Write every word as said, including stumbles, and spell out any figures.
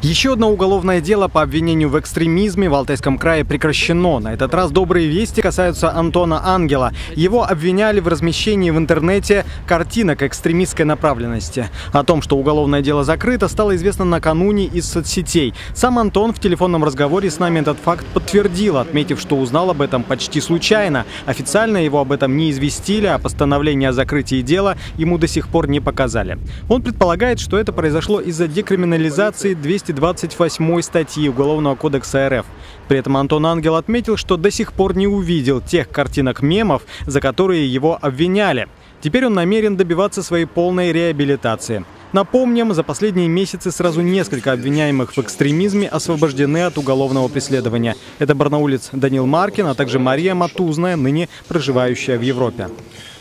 Еще одно уголовное дело по обвинению в экстремизме в Алтайском крае прекращено. На этот раз добрые вести касаются Антона Ангела. Его обвиняли в размещении в интернете картинок экстремистской направленности. О том, что уголовное дело закрыто, стало известно накануне из соцсетей. Сам Антон в телефонном разговоре с нами этот факт подтвердил, отметив, что узнал об этом почти случайно. Официально его об этом не известили, а постановление о закрытии дела ему до сих пор не показали. Он предполагает, что это произошло из-за декриминализации двухсот двадцать восьмой статьи Уголовного кодекса РФ. При этом Антон Ангел отметил, что до сих пор не увидел тех картинок-мемов, за которые его обвиняли. Теперь он намерен добиваться своей полной реабилитации. Напомним, за последние месяцы сразу несколько обвиняемых в экстремизме освобождены от уголовного преследования. Это барнаулец Данил Маркин, а также Мария Матузная, ныне проживающая в Европе.